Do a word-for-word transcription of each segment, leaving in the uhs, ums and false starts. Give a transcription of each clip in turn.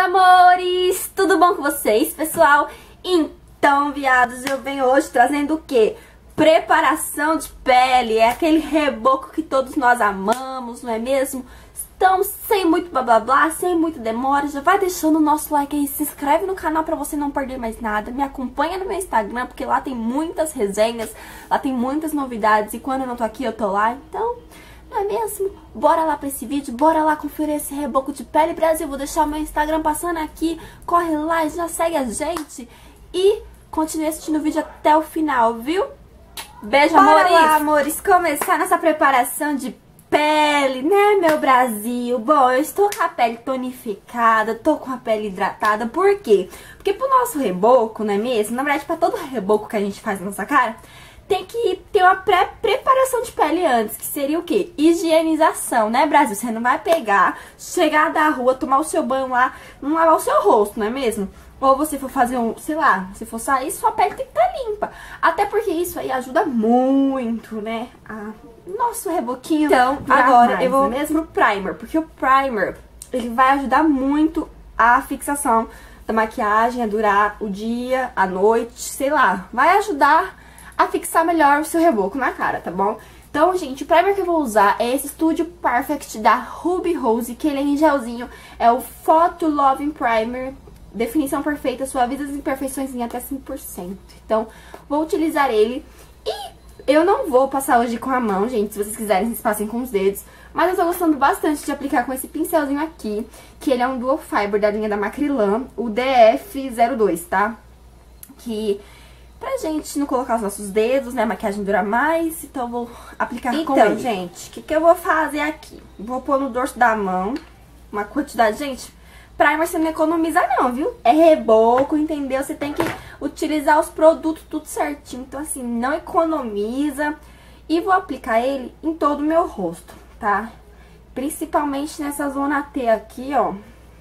amores! Tudo bom com vocês, pessoal? Então, viados, eu venho hoje trazendo o quê? Preparação de pele, é aquele reboco que todos nós amamos, não é mesmo? Então, sem muito blá blá blá, sem muita demora, já vai deixando o nosso like aí, se inscreve no canal pra você não perder mais nada, me acompanha no meu Instagram, porque lá tem muitas resenhas, lá tem muitas novidades, e quando eu não tô aqui, eu tô lá, então... Não é mesmo? Bora lá pra esse vídeo, bora lá conferir esse reboco de pele, Brasil. Vou deixar o meu Instagram passando aqui, corre lá e já segue a gente. E continue assistindo o vídeo até o final, viu? Beijo, bora amores! Lá, amores, começar nossa preparação de pele, né, meu Brasil? Bom, eu estou com a pele tonificada, tô com a pele hidratada, por quê? Porque pro nosso reboco, não é mesmo? Na verdade, pra todo reboco que a gente faz na nossa cara, tem que ter uma pré-preparação de pele antes, que seria o quê? Higienização, né, Brasil? Você não vai pegar, chegar da rua, tomar o seu banho lá, não lavar o seu rosto, não é mesmo? Ou você for fazer um, sei lá, se for sair, sua pele tem que estar limpa. Até porque isso aí ajuda muito, né, a nosso reboquinho. Então, agora mais, eu vou mesmo pro primer, porque o primer, ele vai ajudar muito a fixação da maquiagem, a durar o dia, a noite, sei lá. Vai ajudar a fixar melhor o seu reboco na cara, tá bom? Então, gente, o primer que eu vou usar é esse Studio Perfect da Ruby Rose, que ele é em gelzinho, é o Photo Loving Primer, definição perfeita, suaviza as imperfeições em até cinco por cento. Então, vou utilizar ele e eu não vou passar hoje com a mão, gente, se vocês quiserem, vocês passem com os dedos, mas eu tô gostando bastante de aplicar com esse pincelzinho aqui, que ele é um Dual Fiber da linha da Macrylan, o D F zero dois, tá? Que... pra gente não colocar os nossos dedos, né, a maquiagem dura mais, então eu vou aplicar então, com ele. Então, gente, o que, que eu vou fazer aqui? Vou pôr no dorso da mão uma quantidade, gente, primer você não economiza não, viu? É reboco, entendeu? Você tem que utilizar os produtos tudo certinho, então assim, não economiza. E vou aplicar ele em todo o meu rosto, tá? Principalmente nessa zona T aqui, ó,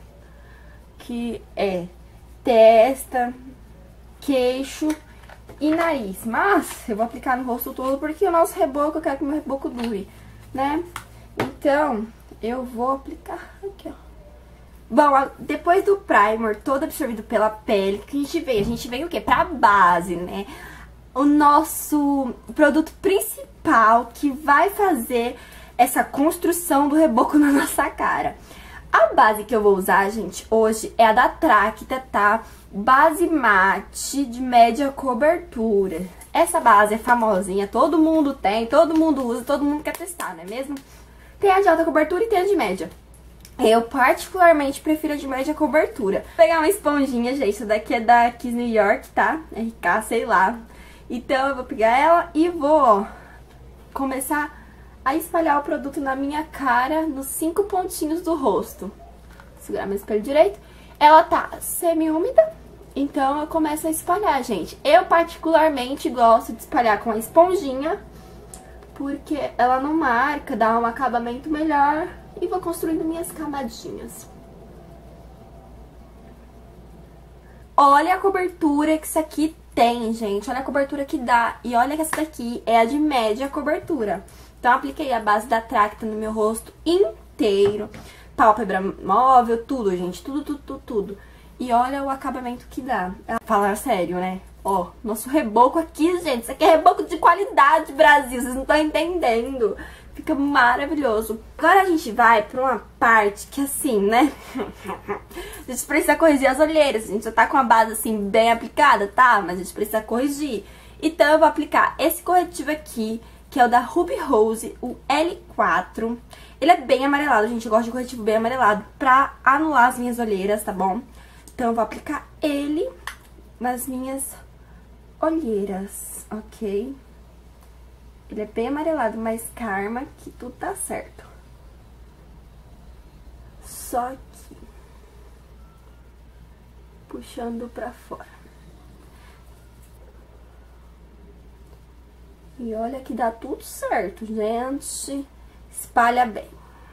que é testa, queixo e nariz, mas eu vou aplicar no rosto todo porque o nosso reboco, eu quero que o meu reboco dure, né? Então, eu vou aplicar aqui, ó. Bom, depois do primer todo absorvido pela pele, que a gente veio? A gente veio o quê? Pra base, né? O nosso produto principal que vai fazer essa construção do reboco na nossa cara. A base que eu vou usar, gente, hoje é a da Tracta, tá? Base mate de média cobertura. Essa base é famosinha, todo mundo tem, todo mundo usa, todo mundo quer testar, não é mesmo? Tem a de alta cobertura e tem a de média. Eu particularmente prefiro a de média cobertura. Vou pegar uma esponjinha, gente, essa daqui é da Kiss New York, tá? R K, sei lá. Então eu vou pegar ela e vou, ó, começar a espalhar o produto na minha cara, nos cinco pontinhos do rosto. Vou segurar meu espelho direito. Ela tá semi-úmida, então eu começo a espalhar, gente. Eu particularmente gosto de espalhar com a esponjinha, porque ela não marca, dá um acabamento melhor. E vou construindo minhas camadinhas. Olha a cobertura que isso aqui tem, gente. Olha a cobertura que dá. E olha que essa daqui é a de média cobertura. Então, eu apliquei a base da Tracta no meu rosto inteiro. Pálpebra móvel, tudo, gente. Tudo, tudo, tudo, tudo. E olha o acabamento que dá. Falar sério, né? Ó, nosso reboco aqui, gente. Isso aqui é reboco de qualidade, Brasil. Vocês não estão entendendo. Fica maravilhoso. Agora a gente vai pra uma parte que assim, né? A gente precisa corrigir as olheiras. A gente já tá com a base assim bem aplicada, tá? Mas a gente precisa corrigir. Então eu vou aplicar esse corretivo aqui, que é o da Ruby Rose, o L quatro. Ele é bem amarelado, gente. Eu gosto de corretivo bem amarelado pra anular as minhas olheiras, tá bom? Então eu vou aplicar ele nas minhas olheiras, ok? Ele é bem amarelado, mas calma que tudo tá certo. Só aqui. Puxando pra fora. E olha que dá tudo certo, gente. Espalha bem.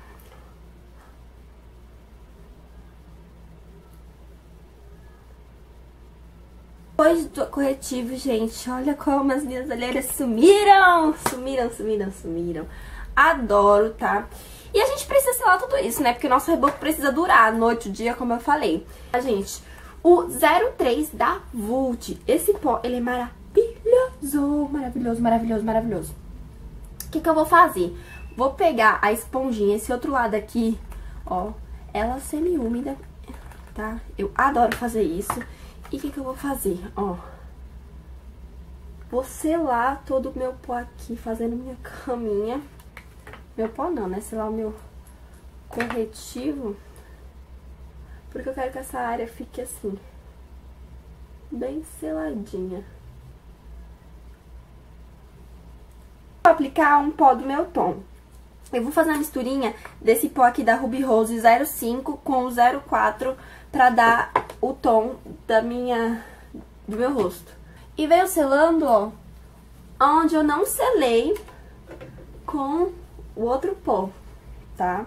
Depois do corretivo, gente, olha como as minhas olheiras sumiram. Sumiram, sumiram, sumiram. Adoro, tá? E a gente precisa, sei lá, falar tudo isso, né? Porque o nosso reboco precisa durar a noite, o dia, como eu falei. A gente, o zero três da Vult. Esse pó, ele é maravilhoso, maravilhoso, maravilhoso, maravilhoso. O que que eu vou fazer? Vou pegar a esponjinha, esse outro lado aqui, ó, ela semi-úmida, tá? Eu adoro fazer isso. E o que que eu vou fazer? Ó, vou selar todo o meu pó aqui, fazendo minha caminha. Meu pó não, né? Selar o meu corretivo. Porque eu quero que essa área fique assim, bem seladinha. Vou aplicar um pó do meu tom. Eu vou fazer uma misturinha desse pó aqui da Ruby Rose zero cinco com o zero quatro pra dar o tom da minha, do meu rosto. E venho selando, ó, onde eu não selei com o outro pó, tá?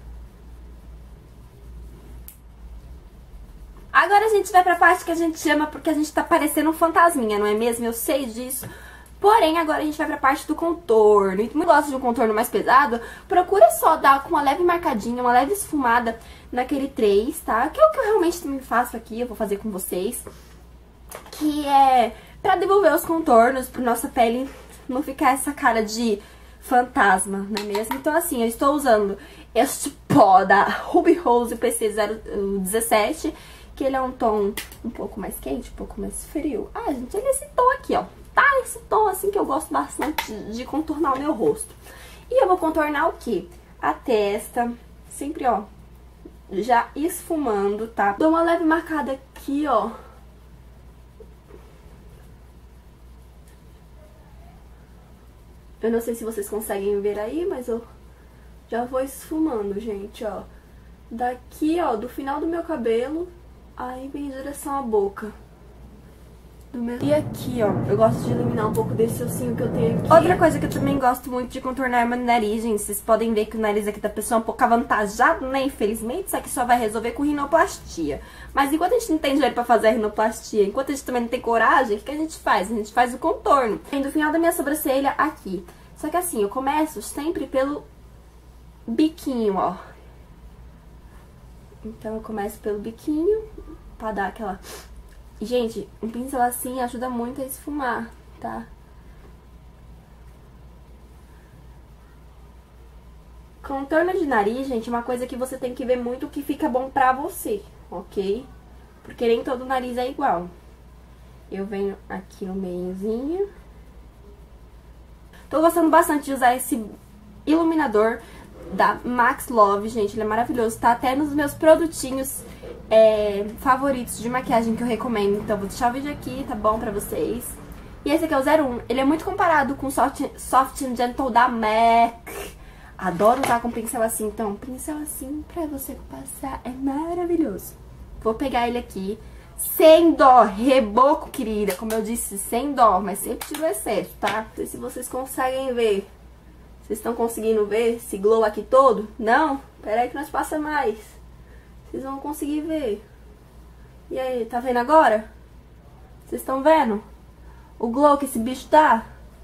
Agora a gente vai pra parte que a gente chama, porque a gente tá parecendo um fantasminha, não é mesmo? Eu sei disso. Porém, agora a gente vai pra parte do contorno. E quem gosta de um contorno mais pesado, procura só dar com uma leve marcadinha, uma leve esfumada naquele três, tá? Que é o que eu realmente também faço aqui, eu vou fazer com vocês. Que é pra devolver os contornos, pra nossa pele não ficar essa cara de fantasma, não é mesmo? Então assim, eu estou usando este pó da Ruby Rose P C zero dezessete, que ele é um tom um pouco mais quente, um pouco mais frio. Ah, gente, ele é esse tom aqui, ó. Tá? Esse tom assim que eu gosto bastante de contornar o meu rosto. E eu vou contornar o quê? A testa, sempre, ó, já esfumando, tá? Dou uma leve marcada aqui, ó. Eu não sei se vocês conseguem ver aí, mas eu já vou esfumando, gente, ó. Daqui, ó, do final do meu cabelo, aí vem em direção à boca. Do meu... E aqui, ó, eu gosto de iluminar um pouco desse ossinho que eu tenho aqui. Outra coisa que eu também gosto muito de contornar é meu nariz, gente. Vocês podem ver que o nariz aqui da pessoa é um pouco avantajado, né? Infelizmente, isso aqui só vai resolver com rinoplastia. Mas enquanto a gente não tem dinheiro pra fazer a rinoplastia, enquanto a gente também não tem coragem, o que, que a gente faz? A gente faz o contorno. Vem do final da minha sobrancelha aqui. Só que assim, eu começo sempre pelo biquinho, ó. Então eu começo pelo biquinho, pra dar aquela... Gente, um pincel assim ajuda muito a esfumar, tá? Contorno de nariz, gente, é uma coisa que você tem que ver muito o que fica bom pra você, ok? Porque nem todo nariz é igual. Eu venho aqui no meiozinho. Tô gostando bastante de usar esse iluminador da Max Love, gente, ele é maravilhoso. Tá até nos meus produtinhos é, favoritos de maquiagem que eu recomendo. Então vou deixar o vídeo aqui, tá bom, pra vocês. E esse aqui é o zero um. Ele é muito comparado com o Soft, Soft and Gentle da MAC. Adoro usar com pincel assim. Então, pincel assim pra você passar é maravilhoso. Vou pegar ele aqui sem dó, reboco, querida. Como eu disse, sem dó, mas sempre tiro o excesso, tá? Não sei se vocês conseguem ver. Vocês estão conseguindo ver esse glow aqui todo? Não? Pera aí que nós passa mais. Vocês vão conseguir ver. E aí, tá vendo agora? Vocês estão vendo? O glow que esse bicho dá?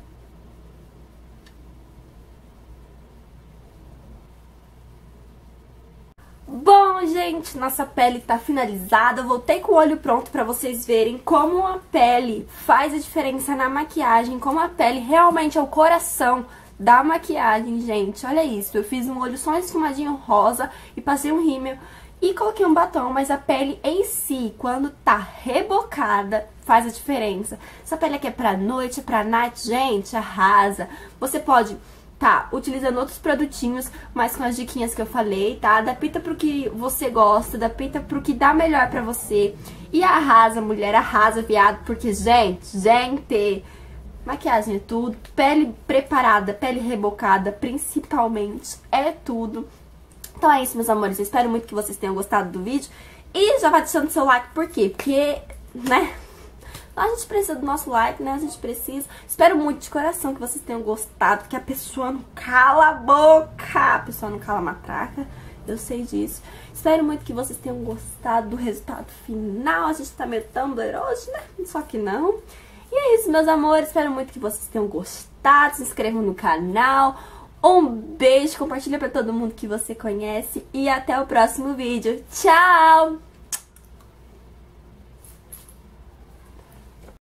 Bom, gente, nossa pele tá finalizada. Eu voltei com o olho pronto pra vocês verem como a pele faz a diferença na maquiagem. Como a pele realmente é o coração da maquiagem, gente. Olha isso, eu fiz um olho só esfumadinho rosa e passei um rímel e coloquei um batom, mas a pele em si, quando tá rebocada, faz a diferença. Essa pele aqui é pra noite, é pra night, gente, arrasa. Você pode tá utilizando outros produtinhos, mas com as diquinhas que eu falei, tá? Adapta pro que você gosta, adapta pro que dá melhor pra você. E arrasa, mulher, arrasa, viado, porque, gente, gente... maquiagem é tudo, pele preparada, pele rebocada, principalmente, é tudo. Então é isso, meus amores, eu espero muito que vocês tenham gostado do vídeo. E já vai deixando seu like, por quê? Porque, né, a gente precisa do nosso like, né, a gente precisa. Espero muito de coração que vocês tenham gostado, que a pessoa não cala a boca, a pessoa não cala a matraca, eu sei disso. Espero muito que vocês tenham gostado do resultado final. A gente tá meio Tumblr hoje, né, só que não. E é isso, meus amores, espero muito que vocês tenham gostado, se inscrevam no canal. Um beijo, compartilha pra todo mundo que você conhece e até o próximo vídeo. Tchau!